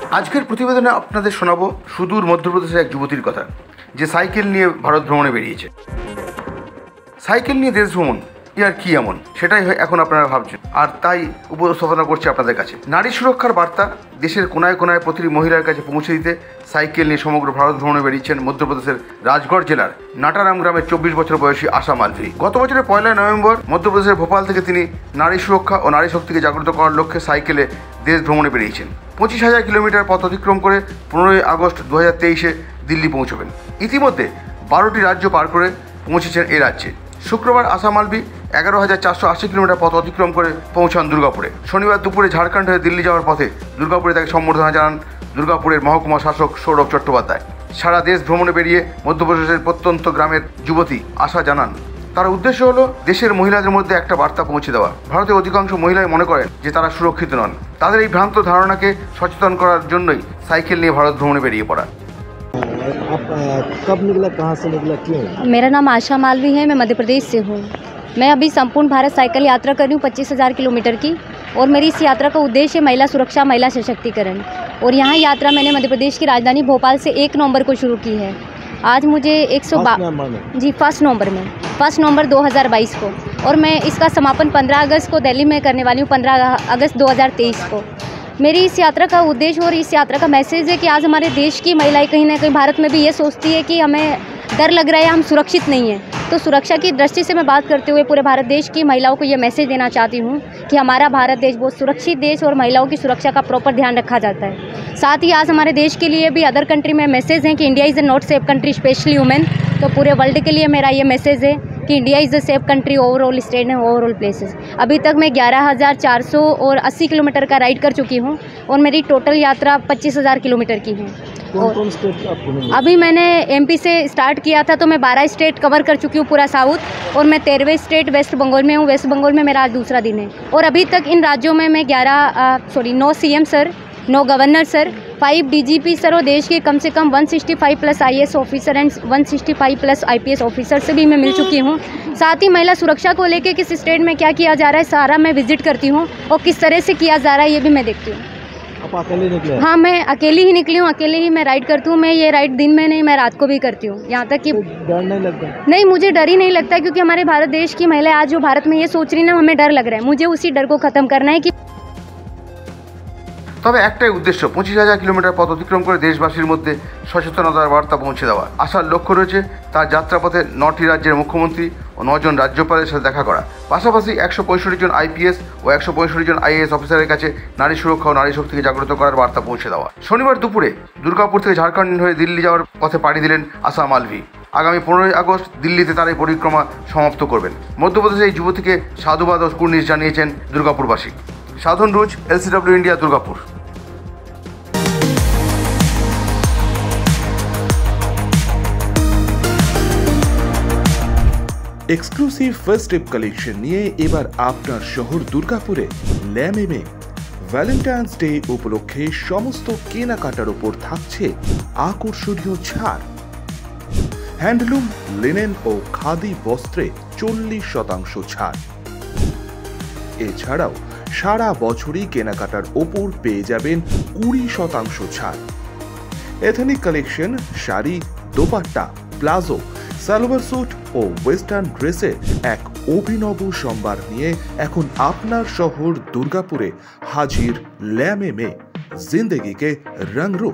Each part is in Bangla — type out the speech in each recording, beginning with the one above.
আজকের প্রতিবেদনে আপনাদের শোনাবো সুদূর মধ্যপ্রদেশের এক যুবতীর কথা, যে সাইকেল নিয়ে ভারত ভ্রমণে বেরিয়েছে। সাইকেল নিয়ে দেশ ভ্রমণ আর কি এমন, সেটাই এখন আপনারা ভাবছেন, আর তাই উপস্থাপনা করছে আপনাদের কাছে। নারী সুরক্ষার বার্তা দেশের কোনায় কোনায় প্রতিটি মহিলার কাছে পৌঁছে দিতে সাইকেল নিয়ে সমগ্র ভারত ভ্রমণে বেরিয়েছেন মধ্যপ্রদেশের রাজগড় জেলার নাটারাম গ্রামের 24 বছর বয়সী আশা মালভি। গত বছরের 1 নভেম্বর মধ্যপ্রদেশের ভোপাল থেকে তিনি নারী সুরক্ষা ও নারী শক্তিকে জাগ্রত করার লক্ষ্যে সাইকেলে দেশ ভ্রমণে বেরিয়েছেন। 25,000 কিলোমিটার পথ অতিক্রম করে 15 আগস্ট 2023 দিল্লি পৌঁছবেন। ইতিমধ্যে 12টি রাজ্য পার করে পৌঁছেছেন এ রাজ্যে। শুক্রবার আশা মালভি 11,480 কিলোমিটার পথ অতিক্রম করে পৌঁছান দুর্গাপুরে। শনিবার দুপুরে ঝাড়খণ্ড হয়ে দিল্লি যাওয়ার পথে দুর্গাপুরে তাকে সম্বর্ধনা জানান দুর্গাপুরের মহকুমা শাসক সৌরভ চট্টোপাধ্যায়। সারা দেশ ভ্রমণে বেরিয়ে মধ্যপ্রদেশের প্রত্যন্ত গ্রামের যুবতী আশা জানান, তার উদ্দেশ্য হলো দেশের মহিলাদের মধ্যে একটা বার্তা পৌঁছে দেওয়া। ভারতের অধিকাংশ মহিলাই মনে করেন যে তারা সুরক্ষিত নন। তাদের এই ভ্রান্ত ধারণাকে সচেতন করার জন্যই সাইকেল নিয়ে ভারত ভ্রমণে बेरिए पड़ा। आप कब निकला, कहाँ से निकला, क्यों? मेरा नाम आशा मालवी है, मैं मध्य प्रदेश से हूँ। मैं अभी संपूर्ण भारत साइकिल यात्रा कर रही हूँ 25,000 किलोमीटर की, और मेरी इस यात्रा का उद्देश्य है महिला सुरक्षा, महिला सशक्तिकरण। और यहाँ यात्रा मैंने मध्य प्रदेश की राजधानी भोपाल से 1 नवंबर को शुरू की है। आज मुझे 1 नवंबर 2022 को, और मैं इसका समापन 15 अगस्त को दिल्ली में करने वाली हूँ, 15 अगस्त 2023 को। मेरी इस यात्रा का उद्देश्य और इस यात्रा का मैसेज है कि आज हमारे देश की महिलाएं कहीं ना कहीं भारत में भी ये सोचती है कि हमें डर लग रहा है, हम सुरक्षित नहीं हैं। तो सुरक्षा की दृष्टि से मैं बात करते हुए पूरे भारत देश की महिलाओं को ये मैसेज देना चाहती हूँ कि हमारा भारत देश बहुत सुरक्षित देश और महिलाओं की सुरक्षा का प्रॉपर ध्यान रखा जाता है। साथ ही आज हमारे देश के लिए भी अदर कंट्री में मैसेज है कि India is a not safe country, specially women. तो पूरे वर्ल्ड के लिए मेरा ये मैसेज है कि India is a safe country, overall state है, ओवरऑल प्लेसेस। अभी तक मैं 11,480 किलोमीटर का राइड कर चुकी हूँ, और मेरी टोटल यात्रा 25,000 किलोमीटर की है। कौन स्टेट आपको मिली? अभी मैंने एमपी से स्टार्ट किया था, तो मैं 12 स्टेट कवर कर चुकी हूँ, पूरा साउथ, और मैं 13वें स्टेट वेस्ट बंगाल में हूँ। वेस्ट बंगाल में मेरा आज दूसरा दिन है, और अभी तक इन राज्यों में मैं 9 CM sir, 9 governor sir, 5 DGP sir, और देश के कम से कम 165 plus IAS officer and 165 plus IPS officer से भी मैं मिल चुकी हूँ। साथ ही महिला सुरक्षा को लेकर किस स्टेट में क्या किया जा रहा है सारा मैं विजिट करती हूँ, और किस तरह से किया जा रहा है ये भी मैं देखती हूँ। आप अकेले निकले? हाँ, मैं अकेली ही निकली हूँ, अकेले ही मैं राइड करती हूँ। मैं ये राइड दिन में नहीं, मैं रात को भी करती हूँ। यहाँ तक कि डर नहीं लगता? नहीं, मुझे डर ही नहीं लगता, क्योंकि हमारे भारत देश की महिलाएं आज जो भारत में ये सोच रही ना, हमें डर लग रहा है। मुझे उसी डर को ख़त्म करना है कि তবে একটাই উদ্দেশ্য, 25,000 কিলোমিটার পথ অতিক্রম করে দেশবাসীর মধ্যে সচেতনতার বার্তা পৌঁছে দেওয়া। আসার লক্ষ্য রয়েছে তার যাত্রাপথে 9টি রাজ্যের মুখ্যমন্ত্রী ও 9 জন রাজ্যপালের সাথে দেখা করা। পাশাপাশি 165 জন IPS ও 165 জন IAS অফিসারের কাছে নারী সুরক্ষা ও নারী শক্তিকে জাগ্রত করার বার্তা পৌঁছে দেওয়া। শনিবার দুপুরে দুর্গাপুর থেকে ঝাড়খণ্ড হয়ে দিল্লি যাওয়ার পথে পাড়ি দিলেন আশা মালভি। আগামী 15 আগস্ট দিল্লিতে তার এই পরিক্রমা সমাপ্ত করবেন। মধ্যপ্রদেশের এই যুবতীকে সাধুবাদ ও কুর্নিশ জানিয়েছেন দুর্গাপুরবাসী। Sadhan Ruj, LCW India, Durgapur. Exclusive first step collection নিয়ে এবার আপনার শহর দুর্গাপুরে ল্যামেমে ভ্যালেন্টাইন্স ডে উপলক্ষে সমস্ত কেনাকাটার উপর থাকছে আকর্ষণীয় ছাড়। হ্যান্ডলুম, লিনেন ও খাদি বস্ত্রে 40% ছাড়। এছাড়াও সারা বছরই কেনাকাটার ওপর পেয়ে যাবেন 20% ছাড়। Ethnic collection, sari, dupatta, palazzo, salwar suit ও ওয়েস্টার্ন ড্রেসের এক অভিনব সম্ভার নিয়ে এখন আপনার শহর দুর্গাপুরে হাজির ল্যামেমে, জিন্দেগিকে রংরূপ।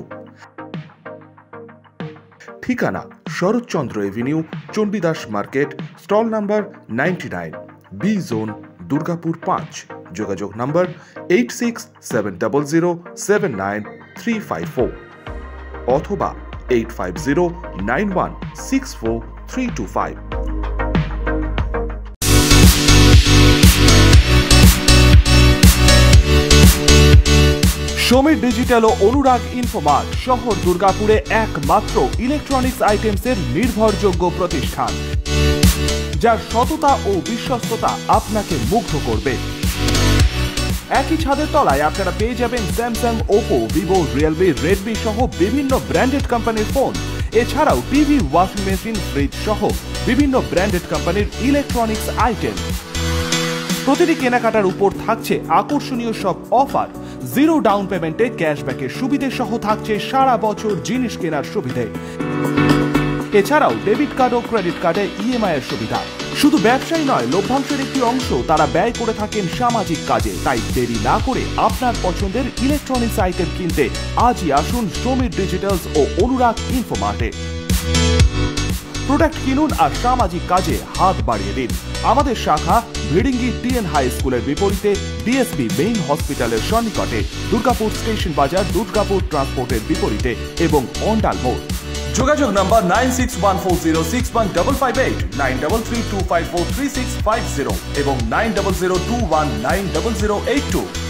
ঠিকানা Saratchandra avenue, Chandidas market, stall number 99, B zone, Durgapur 5। যোগাযোগ নাম্বার 8670079354 অথবা 8509164325। সমীর ডিজিটাল ও অনুরাগ ইনফোমার্ট শহর দুর্গাপুরে একমাত্র ইলেকট্রনিক্স আইটেমসের নির্ভরযোগ্য প্রতিষ্ঠান, যার সততা ও বিশ্বস্ততা আপনাকে মুগ্ধ করবে। একই ছাদের তলায় আপনারা পেয়ে যাবেন Samsung, Oppo, Vivo, Realme, Redmi সহ বিভিন্ন ব্র্যান্ডেড কোম্পানির ফোন। এছাড়াও টিভি, ওয়াশিং মেশিন, ফ্রিজ সহ বিভিন্ন ব্র্যান্ডেড কোম্পানির ইলেকট্রনিক্স আইটেম। প্রতিটি কেনাকাটার উপর থাকছে আকর্ষণীয় সব অফার, জিরো ডাউন পেমেন্টে ক্যাশব্যাকের সুবিধে সহ থাকছে সারা বছর জিনিস কেনার সুবিধে। এছাড়াও ডেবিট কার্ড ও ক্রেডিট কার্ডে ইএমআই এর সুবিধা। শুধু ব্যবসায়ী নয়, লভ্যাংশের একটি অংশ তারা ব্যয় করে থাকেন সামাজিক কাজে। তাই দেরি না করে আপনার পছন্দের ইলেকট্রনিক্স আইটেম কিনতে আজই আসুন সমীর ডিজিটালস ও অনুরাগ ইনফোমার্টে। প্রোডাক্ট কিনুন আর সামাজিক কাজে হাত বাড়িয়ে দিন। আমাদের শাখা ভিড়িঙ্গি টিএন হাই স্কুলের বিপরীতে ডিএসবি মেইন হসপিটালের সন্নিকটে, দুর্গাপুর স্টেশন বাজার, দুর্গাপুর ট্রান্সপোর্টের বিপরীতে এবং অন্ডাল মোড়। যোগাযোগ নাম্বার 9614061558, 9332543650 এবং 9002190082।